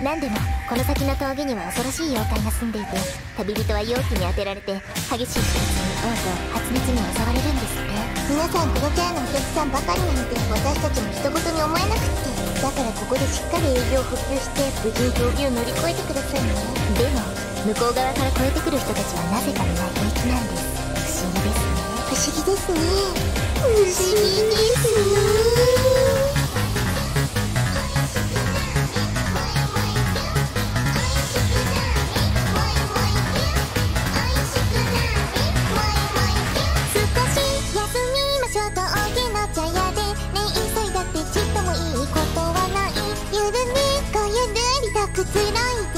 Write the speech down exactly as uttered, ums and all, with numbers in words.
何でもこの先の峠には恐ろしい妖怪が住んでいて、旅人は容器に当てられて激しい死活に嘔吐発熱に襲われるんですって。皆さんこのケアのお客さんばかりなので、私たちも人事に思えなくって、だからここでしっかり営業補給して無事に峠を乗り越えてくださいね。でも向こう側から越えてくる人たちはなぜか皆平気なんです。不思議ですね。不思議ですね。不思議ですね。くつろいで